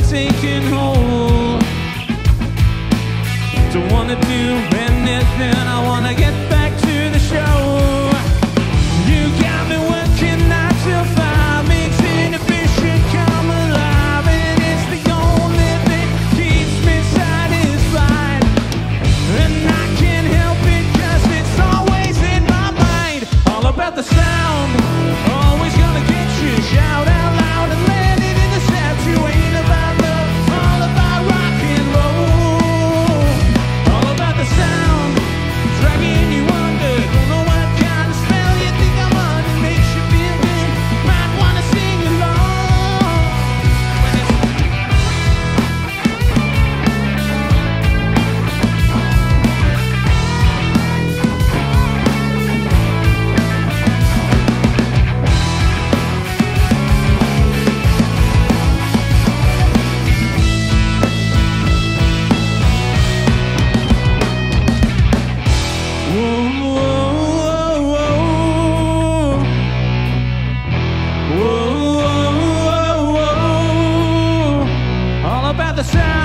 taken hold. Don't wanna do anything, I wanna get back to the show. You got me working 9 till 5, makes inhibition come alive, and it's the only thing keeps me satisfied. And I can't help it 'cause it's always in my mind. All about the sound, always gonna get you. Shout out loud and let it in the steps. You ain't about love, all about rock and roll. All about the sound, dragging you under. Don't know what kind of spell you think I'm under. Makes you feel good, might wanna sing along. All about the sound.